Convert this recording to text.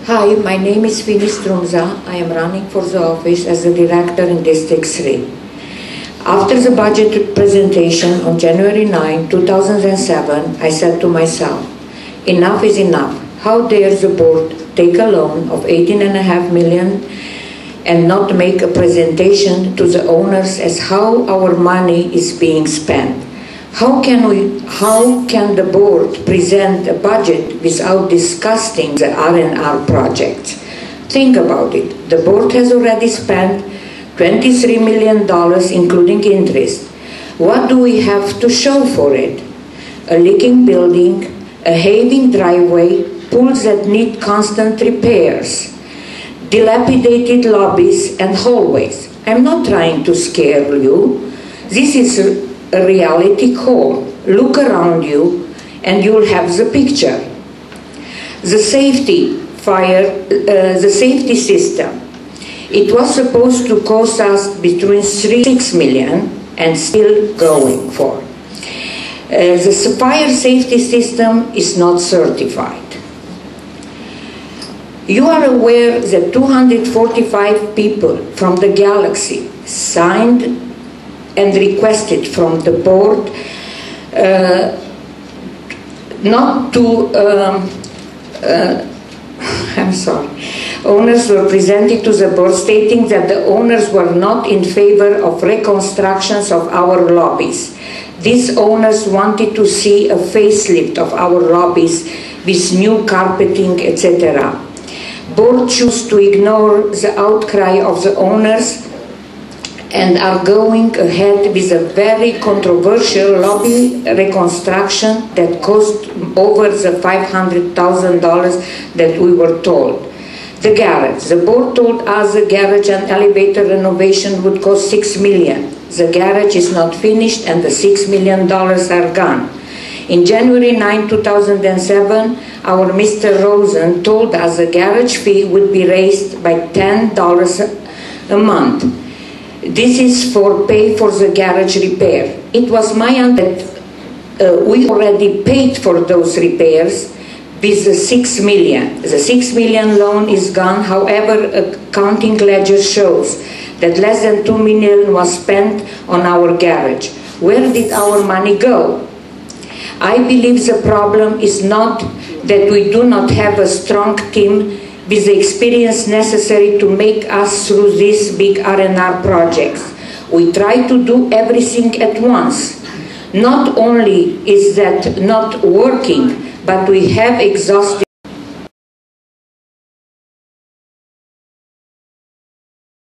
Hi, my name is Fini Strunza. I am running for the office as the director in District 3. After the budget presentation on January 9, 2007, I said to myself, enough is enough. How dare the board take a loan of $18.5 million and not make a presentation to the owners as how our money is being spent? How can the board present a budget without discussing the R&R projects? Think about it. The board has already spent $23 million including interest. What do we have to show for it? A leaking building, a heaving driveway, pools that need constant repairs, dilapidated lobbies and hallways. I'm not trying to scare you. This is a reality call. Look around you and you'll have the picture. The safety system. It was supposed to cost us between $6 million and still going for. The fire safety system is not certified. You are aware that 245 people from the Galaxy signed and requested from the board not to, I'm sorry, owners were presented to the board stating that the owners were not in favor of reconstructions of our lobbies. These owners wanted to see a facelift of our lobbies with new carpeting, etc. Board chose to ignore the outcry of the owners and are going ahead with a very controversial lobby reconstruction that cost over the $500,000 that we were told. The garage. The board told us the garage and elevator renovation would cost $6 million. The garage is not finished and the $6 million are gone. In January 9, 2007, our Mr. Rosen told us the garage fee would be raised by $10 a month. This is for pay for the garage repair. It was my understanding that we already paid for those repairs with the $6 million. The $6 million loan is gone. However, accounting ledger shows that less than $2 million was spent on our garage. Where did our money go? I believe the problem is not that we do not have a strong team with the experience necessary to make us through these big R&R projects. We try to do everything at once. Not only is that not working, but we have exhausted